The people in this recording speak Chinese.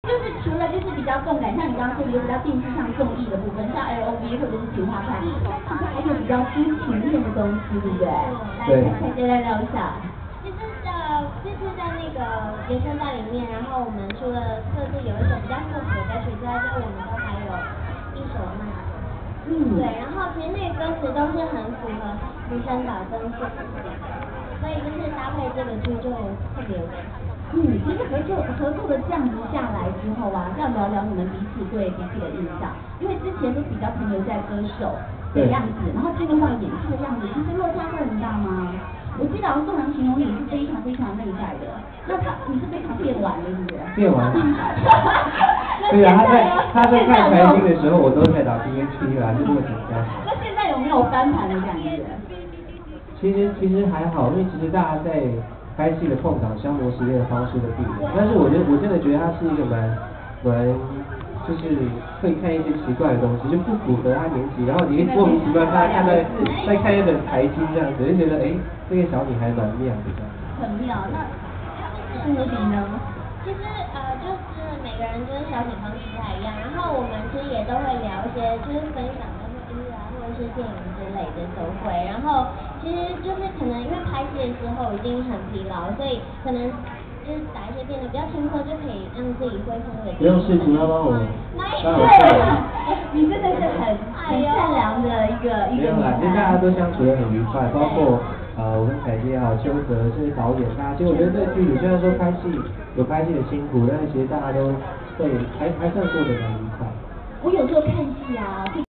就是除了就是比较动感，像你刚刚说的有比较电视上综艺的部分，像 LOV 或者是菊花派，其实还有比较抒情面的东西，对不对？ 对。 来，大家来聊一下。 这次在那个原声带里面，然后我们除了设置有一首比较复古的歌曲之外，就我们都还有一首慢歌。对，然后其实那个歌词都是很符合女生岛跟现实的，所以就是搭配这个剧就特别有感觉。 其实合作的这样子下来之后啊，要聊聊你们彼此对彼此的印象，因为之前都比较停留在歌手的样子，然后进入到演出的样子，其实落差会很大吗？我记得好像宋良形容你是非常非常内在的，那你是非常变玩的，是不是？ 变玩。对啊，他在看台星的时候，我都在打 PHP 啦，就这么简单。 那现在有没有翻盘的感觉？ 其实还好，因为其实大家在拍戏的碰场消磨时间的方式都不一样，但是我真的觉得他是一个蛮就是会看一些奇怪的东西，就不符合他年纪，然后你莫名其妙看在看一本台剧这样子，就觉得这个小女孩蛮妙的这样。 很妙，那舒迪呢？ 其实就是每个人就是消遣方式不太一样，然后我们其实也都会聊一些就是分享的音乐啊，或者是电影之类的都会，然后其实就是可能因为拍戏的时候已经很疲劳，所以可能就是打一些变得比较轻松，就可以让自己恢复那个。 不用试图要帮我。 对，你真的是很善良的一个没有啦，其实大家都相处得很愉快，包括我跟凯基也好，邱泽这些导演，大家其实我觉得这个剧组虽然说拍戏有拍戏的辛苦，但是其实大家都会还算过得蛮愉快。 我有时候看戏啊。